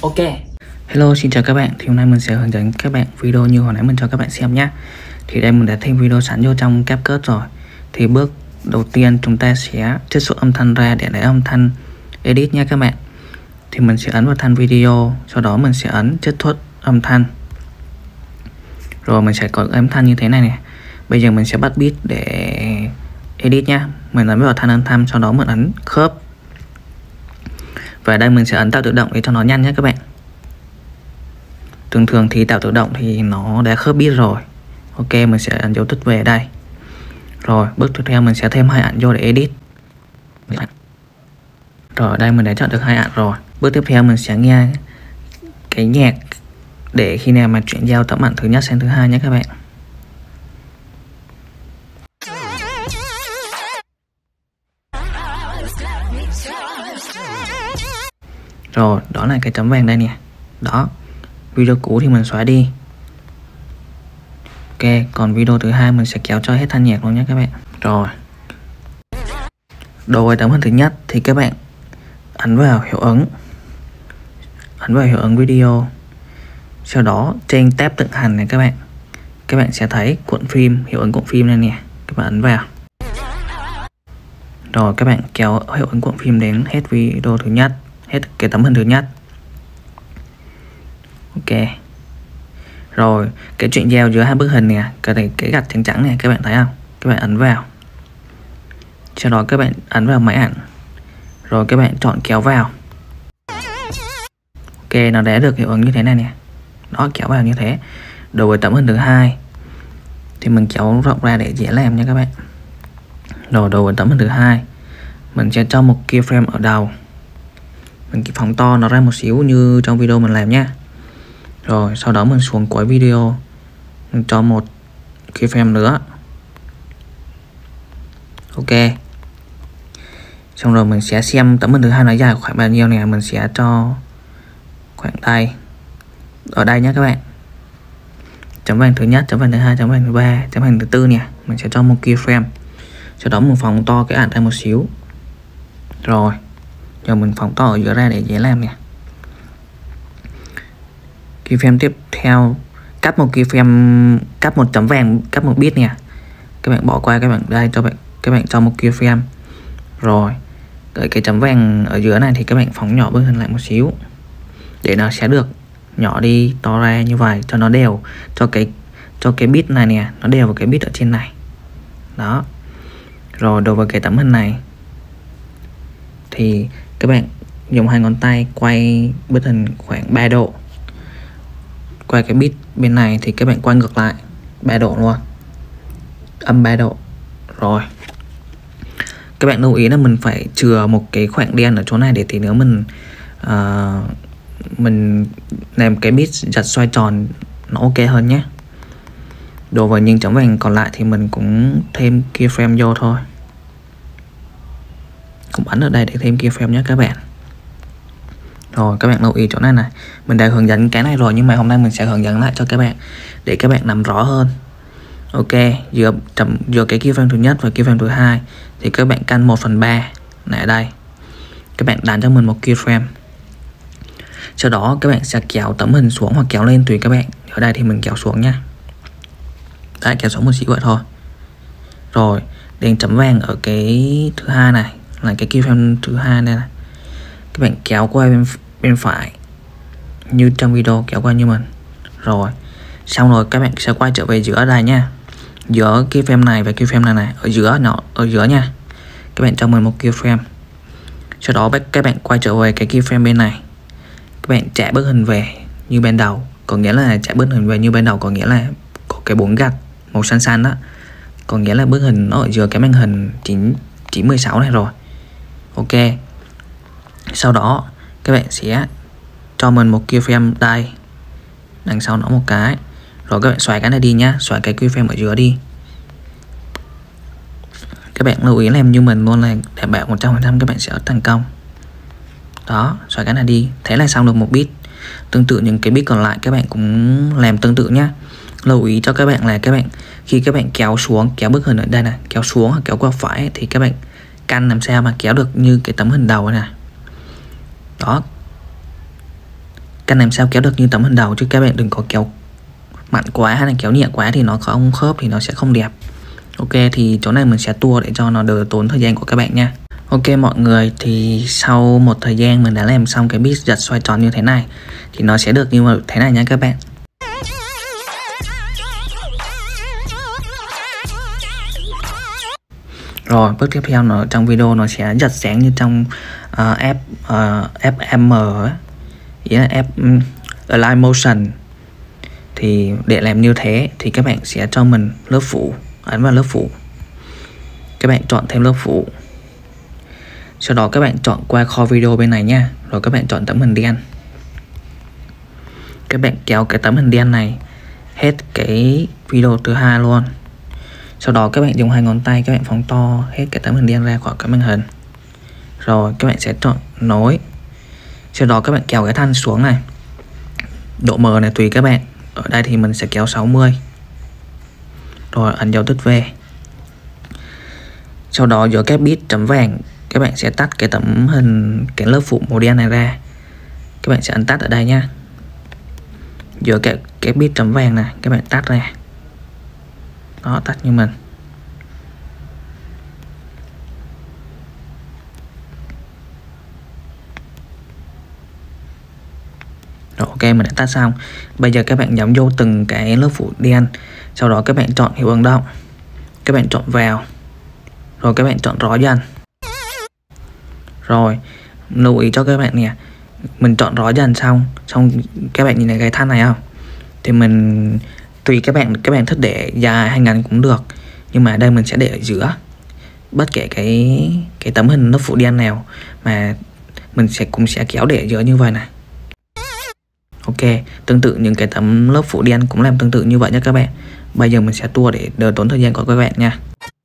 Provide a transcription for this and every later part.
Ok. Hello, xin chào các bạn. Thì hôm nay mình sẽ hướng dẫn các bạn video như hồi nãy mình cho các bạn xem nhé. Thì đây mình đã thêm video sẵn vô trong CapCut rồi. Thì bước đầu tiên chúng ta sẽ trích xuất âm thanh ra để lấy âm thanh edit nhé các bạn. Thì mình sẽ ấn vào thanh video, sau đó mình sẽ ấn trích xuất âm thanh. Rồi mình sẽ có âm thanh như thế này nè. Bây giờ mình sẽ bắt beat để edit nhé. Mình ấn vào thanh âm thanh, sau đó mình ấn khớp. Và đây mình sẽ ấn tạo tự động để cho nó nhanh nhé các bạn. Thường thì tạo tự động thì nó đã khớp beat rồi. Ok, mình sẽ ấn dấu tích về đây. Rồi bước tiếp theo mình sẽ thêm hai ảnh vô để edit. Rồi đây mình đã chọn được hai ảnh rồi. Bước tiếp theo mình sẽ nghe cái nhạc để khi nào mà chuyển giao tấm ảnh thứ nhất sang thứ hai nhé các bạn. Rồi đó là cái chấm vàng đây nè. Đó, video cũ thì mình xóa đi. Ok, còn video thứ hai mình sẽ kéo cho hết thanh nhạc luôn nhé các bạn. Rồi, đối với tấm hình thứ nhất thì các bạn ấn vào hiệu ứng, video. Sau đó trên tab tự hành này các bạn sẽ thấy cuộn phim, hiệu ứng cuộn phim này nè. Các bạn ấn vào. Rồi các bạn kéo hiệu ứng cuộn phim đến hết video thứ nhất, hết cái tấm hình thứ nhất. Ok. Rồi cái chuyển giao giữa hai bức hình nè, cái gạch trắng trắng này các bạn thấy không? Các bạn ấn vào. Sau đó các bạn ấn vào máy ảnh. Rồi các bạn chọn kéo vào. Ok, nó đã được hiệu ứng như thế này nè. Đó, kéo vào như thế. Đối với tấm hình thứ hai thì mình kéo rộng ra để dễ làm nha các bạn. Rồi đối với tấm hình thứ hai mình sẽ cho một keyframe ở đầu. Mình phóng to nó ra một xíu như trong video mình làm nhé. Rồi sau đó mình xuống cuối video, mình cho một keyframe nữa. Ok. Xong rồi mình sẽ xem tấm hình thứ hai nó dài khoảng bao nhiêu nè. Mình sẽ cho khoảng đây, ở đây nhé các bạn. Chấm vàng thứ nhất, chấm vàng thứ hai, chấm vàng thứ ba, chấm vàng thứ tư nè. Mình sẽ cho một keyframe. Sau đó mình phóng to cái ảnh ra một xíu. Rồi giờ mình phóng to ở giữa ra để dễ làm nè. Keyframe tiếp theo, cắt một keyframe, cắt một chấm vàng, cắt một bit nè. Các bạn bỏ qua, các bạn đây các bạn cho một keyframe. Rồi ở cái chấm vàng ở giữa này thì các bạn phóng nhỏ bức hình lại một xíu để nó sẽ được nhỏ đi to ra như vậy, cho nó đều, cho cái bit này nè nó đều vào cái bit ở trên này. Đó. Rồi đối với cái tấm hình này thì các bạn dùng hai ngón tay quay bức hình khoảng 3 độ. Quay cái bit bên này thì các bạn quay ngược lại 3 độ luôn, âm 3 độ. Rồi các bạn lưu ý là mình phải chừa một cái khoảng đen ở chỗ này để tí nữa mình làm cái bit giật xoay tròn nó ok hơn nhé. Đối với những chấm vàng còn lại thì mình cũng thêm keyframe vô thôi. Cũng ấn ở đây để thêm keyframe nhé các bạn. Rồi các bạn lưu ý chỗ này này. Mình đã hướng dẫn cái này rồi nhưng mà hôm nay mình sẽ hướng dẫn lại cho các bạn để các bạn nắm rõ hơn. Ok, giữa cái keyframe thứ nhất và keyframe thứ hai thì các bạn căn 1/3 này ở đây. Các bạn đánh cho mình một keyframe. Sau đó các bạn sẽ kéo tấm hình xuống hoặc kéo lên tùy các bạn. Ở đây thì mình kéo xuống nha. Đấy, kéo xuống một xíu vậy thôi. Rồi đến chấm vàng ở cái thứ hai này, là cái keyframe thứ hai này, các bạn kéo qua bên phải như trong video, kéo qua như mình. Rồi xong rồi các bạn sẽ quay trở về giữa đây nha, giữa keyframe này và keyframe này ở giữa, nó ở giữa nha. Các bạn cho mình một keyframe. Sau đó các bạn quay trở về cái keyframe bên này. Các bạn trả bức hình về như ban đầu, có nghĩa là trả bức hình về như ban đầu, có nghĩa là có cái 4 gạch màu xanh xanh đó, có nghĩa là bức hình nó ở giữa cái màn hình 916 này rồi. Ok. Sau đó các bạn sẽ cho mình một keyframe đây, đằng sau nó một cái. Rồi các bạn xoay cái này đi nhá, xoay cái keyframe ở giữa đi. Các bạn lưu ý làm như mình luôn, là đảm bảo 100% các bạn sẽ thành công. Đó, xoay cái này đi. Thế là xong được một bit. Tương tự những cái bit còn lại các bạn cũng làm tương tự nhá. Lưu ý cho các bạn là các bạn khi các bạn kéo xuống, kéo bức hình ở đây này, kéo xuống hoặc kéo qua phải thì các bạn căn làm sao mà kéo được như cái tấm hình đầu này. Đó. Căn làm sao kéo được như tấm hình đầu, chứ các bạn đừng có kéo mạnh quá hay là kéo nhẹ quá thì nó không khớp thì nó sẽ không đẹp. Ok, thì chỗ này mình sẽ tua để cho nó đỡ tốn thời gian của các bạn nha. Ok mọi người, thì sau một thời gian mình đã làm xong cái beat giật xoay tròn như thế này thì nó sẽ được như thế này nha các bạn. Rồi bước tiếp theo nó trong video nó sẽ giật sáng như trong FM ý là Align Motion. Thì để làm như thế thì các bạn sẽ cho mình lớp phủ, ấn vào lớp phủ, các bạn chọn thêm lớp phủ, sau đó các bạn chọn qua kho video bên này nha, rồi các bạn chọn tấm hình đen, các bạn kéo cái tấm hình đen này hết cái video thứ hai luôn. Sau đó các bạn dùng hai ngón tay các bạn phóng to hết cái tấm hình đen ra khỏi cái màn hình, rồi các bạn sẽ chọn nối, sau đó các bạn kéo cái thanh xuống này, độ mờ này tùy các bạn, ở đây thì mình sẽ kéo 60, rồi ấn dấu tích V. Sau đó giữa cái bit chấm vàng các bạn sẽ tắt cái tấm hình, cái lớp phủ màu đen này ra, các bạn sẽ ấn tắt ở đây nhá. Giữa cái bit chấm vàng này các bạn tắt ra, đó, tắt như mình. Rồi ok, mình đã tắt xong. Bây giờ các bạn nhắm vô từng cái lớp phủ đen, sau đó các bạn chọn hiệu ứng động, các bạn chọn vào, rồi các bạn chọn rõ dần. Rồi lưu ý cho các bạn nè, mình chọn rõ dần xong các bạn nhìn thấy cái thanh này không, thì mình tùy các bạn thích để dài hay ngắn cũng được, nhưng mà đây mình sẽ để ở giữa, bất kể cái tấm hình lớp phủ đen nào mà mình cũng sẽ kéo để ở giữa như vậy này. Ok, tương tự những cái tấm lớp phủ đen cũng làm tương tự như vậy nhé các bạn. Bây giờ mình sẽ tua để đỡ tốn thời gian của các bạn nha.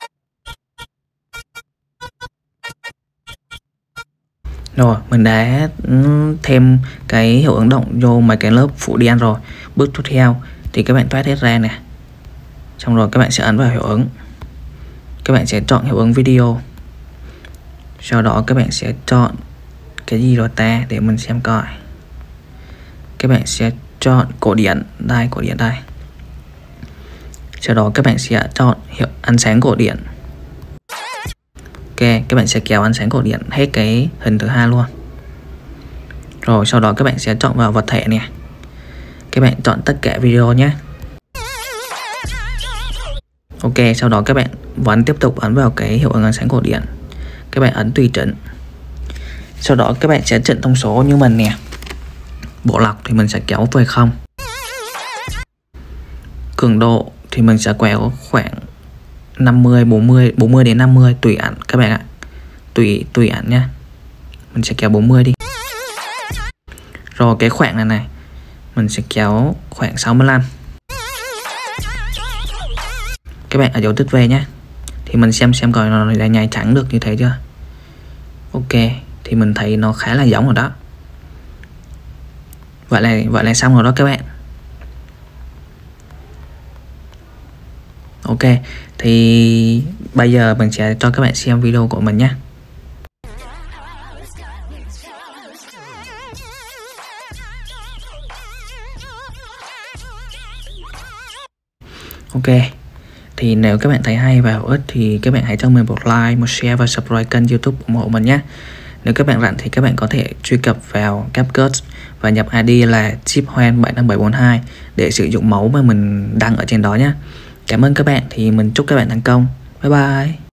Rồi mình đã thêm cái hiệu ứng động vô mấy cái lớp phủ đen rồi. Bước tiếp theo thì các bạn toát hết ra nè, xong rồi các bạn sẽ ấn vào hiệu ứng, các bạn sẽ chọn hiệu ứng video, sau đó các bạn sẽ chọn cái gì rồi ta, để mình xem coi. Các bạn sẽ chọn cổ điển đây, cổ điển đây, sau đó các bạn sẽ chọn hiệu ánh sáng cổ điển. Ok, các bạn sẽ kéo ánh sáng cổ điển hết cái hình thứ hai luôn. Rồi sau đó các bạn sẽ chọn vào vật thể nè, các bạn chọn tất cả video nhé. Ok, sau đó các bạn vẫn tiếp tục ấn vào cái hiệu ứng ánh sáng cổ điển, các bạn ấn tùy chỉnh. Sau đó các bạn sẽ chỉnh thông số như mình nè. Bộ lọc thì mình sẽ kéo về 0. Cường độ thì mình sẽ kéo khoảng 50, 40 đến 50 tùy ảnh các bạn ạ. Tùy ảnh nhé. Mình sẽ kéo 40 đi. Rồi cái khoảng này mình sẽ kéo khoảng 65. Các bạn ở dấu tích V nhé. Thì mình xem coi nó đã nhai trắng được như thế chưa. Ok, thì mình thấy nó khá là giống rồi đó. Vậy là xong rồi đó các bạn. Ok, thì bây giờ mình sẽ cho các bạn xem video của mình nhé. Ok, thì nếu các bạn thấy hay và hữu ích thì các bạn hãy cho mình một like, một share và subscribe kênh YouTube ủng hộ mình nhé. Nếu các bạn rảnh thì các bạn có thể truy cập vào CapCut và nhập ID là chiphoan75742 để sử dụng mẫu mà mình đăng ở trên đó nhé. Cảm ơn các bạn, thì mình chúc các bạn thành công. Bye bye.